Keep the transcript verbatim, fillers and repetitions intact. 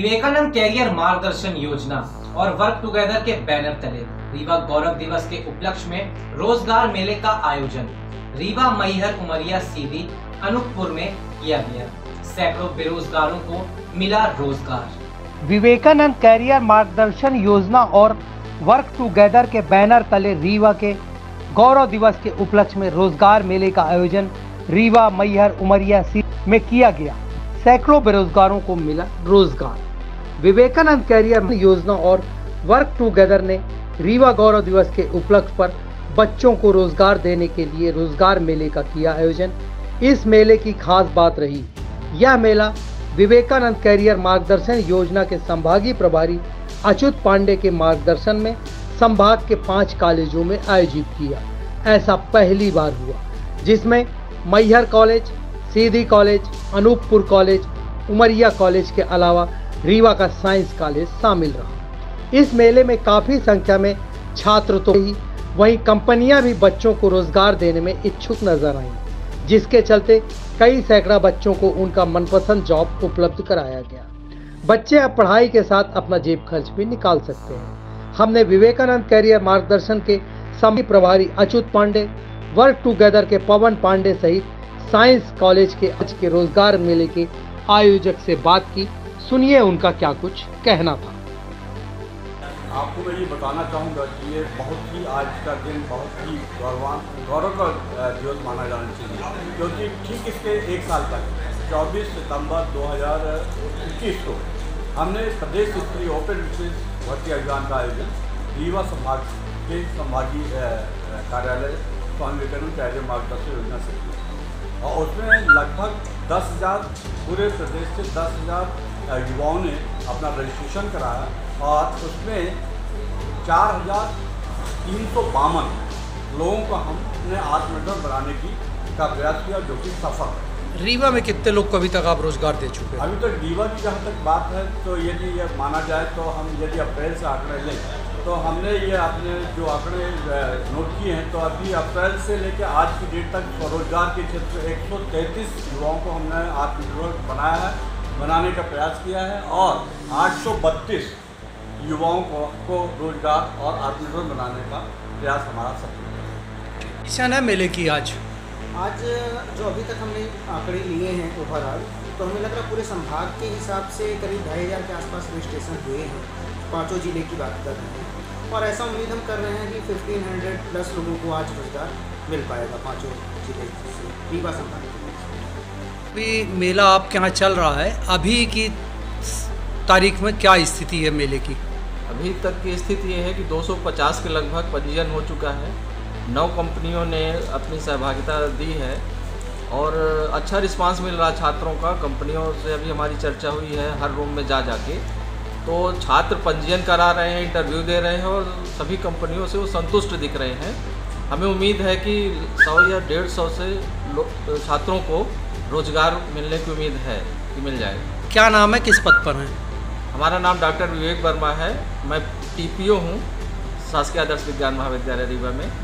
Vivekananda career मार्गदर्शन योजना और वर्क टुगेदर के बैनर तले रीवा गौरव दिवस के उपलक्ष्य में रोजगार मेले का आयोजन रीवा मैहर उमरिया सीधी अनूपपुर में किया गया। सैकड़ों बेरोजगारों को मिला रोजगार। विवेकानंद कैरियर मार्गदर्शन योजना और वर्क टुगेदर के बैनर तले रीवा के गौरव दिवस के उपलक्ष्य में रोजगार मेले का आयोजन रीवा मैहर उमरिया सीधी में किया गया। सैकड़ों बेरोजगारों को मिला रोजगार। विवेकानंद कैरियर योजना और वर्क टुगेदर ने रीवा गौरव दिवस के उपलक्ष्य पर बच्चों को रोजगार देने के लिए रोजगार मेले का किया आयोजन। इस मेले की खास बात रही, यह मेला विवेकानंद कैरियर मार्गदर्शन योजना के संभागीय प्रभारी अच्युत पांडे के मार्गदर्शन में संभाग के पांच कॉलेजों में आयोजित किया। ऐसा पहली बार हुआ जिसमें Maihar college, Sidhi college, Anuppur college, Umaria college के अलावा रीवा का साइंस कॉलेज शामिल रहा। इस मेले में काफ़ी संख्या में छात्र तो ही वहीं कंपनियां भी बच्चों को रोजगार देने में इच्छुक नजर आईं, जिसके चलते कई सैकड़ा बच्चों को उनका मनपसंद जॉब उपलब्ध कराया गया। बच्चे अब पढ़ाई के साथ अपना जेब खर्च भी निकाल सकते हैं। हमने विवेकानंद कैरियर मार्गदर्शन के संभागीय प्रभारी अच्युत पांडे, वर्क टुगेदर के पवन पांडे सहित साइंस कॉलेज के आज के रोजगार मेले के आयोजक से बात की। सुनिए उनका क्या कुछ कहना था। आपको मैं ये बताना चाहूँगा कि ये बहुत ही आज का दिन बहुत ही गौरवान गौरव का दिवस माना जाना चाहिए, क्योंकि ठीक इसके एक साल पहले चौबीस सितंबर दो हज़ार इक्कीस को हमने प्रदेश स्तरीय ओपन विशेष भर्ती अभियान का आयोजन रीवा संभाग के संभागीय कार्यालय स्वामी विवेकानंद कैरियर मार्गदर्शन योजना से किया और उसमें लगभग दस हज़ार पूरे प्रदेश से दस हज़ार युवाओं ने अपना रजिस्ट्रेशन कराया और उसमें चार हज़ार तीन सौ बावन लोगों को हमने आत्मनिर्भर बनाने की का प्रयास किया, जो कि सफल है। रीवा में कितने लोग को अभी तक आप रोजगार दे चुके हैं? अभी तक रीवा की जहाँ तक बात है तो यदि यह माना जाए तो हम यदि अप्रैल से आंकड़े लें तो हमने ये अपने जो आंकड़े नोट किए हैं तो अभी अप्रैल से लेकर आज की डेट तक स्वरोजगार के क्षेत्र में एक सौ तैंतीस युवाओं को हमने आत्मनिर्भर बनाया है, बनाने का प्रयास किया है और आठ सौ बत्तीस युवाओं को, को रोजगार और आत्मनिर्भर बनाने का प्रयास हमारा सफल है। मिशन है मेले की आज आज जो अभी तक हमने आंकड़े लिए हैं ओवरऑल, तो हमें लग रहा पूरे संभाग के हिसाब से करीब ढाई हज़ार के आसपास रजिस्ट्रेशन हुए हैं। पाँचों जिले की बात कर रहे हैं और ऐसा उम्मीद हम कर रहे हैं कि फिफ्टीन हंड्रेड प्लस लोगों को आज रोजगार मिल पाएगा पाँचों जिले से रीवा संभाग। अभी मेला आपके यहाँ चल रहा है, अभी की तारीख में क्या स्थिति है मेले की? अभी तक की स्थिति ये है कि दो सौ पचास के लगभग पंजीयन हो चुका है। नौ कंपनियों ने अपनी सहभागिता दी है और अच्छा रिस्पांस मिल रहा है छात्रों का। कंपनियों से अभी हमारी चर्चा हुई है हर रूम में जा जाके, तो छात्र पंजीयन करा रहे हैं, इंटरव्यू दे रहे हैं और सभी कंपनियों से वो संतुष्ट दिख रहे हैं। हमें उम्मीद है कि सौ या डेढ़ सौ से छात्रों को रोजगार मिलने की उम्मीद है कि मिल जाएगा। क्या नाम है, किस पद पर हैं? हमारा नाम डॉक्टर विवेक वर्मा है। मैं टी पी ओ हूँ शासकीय आदर्श विज्ञान महाविद्यालय रीवा में।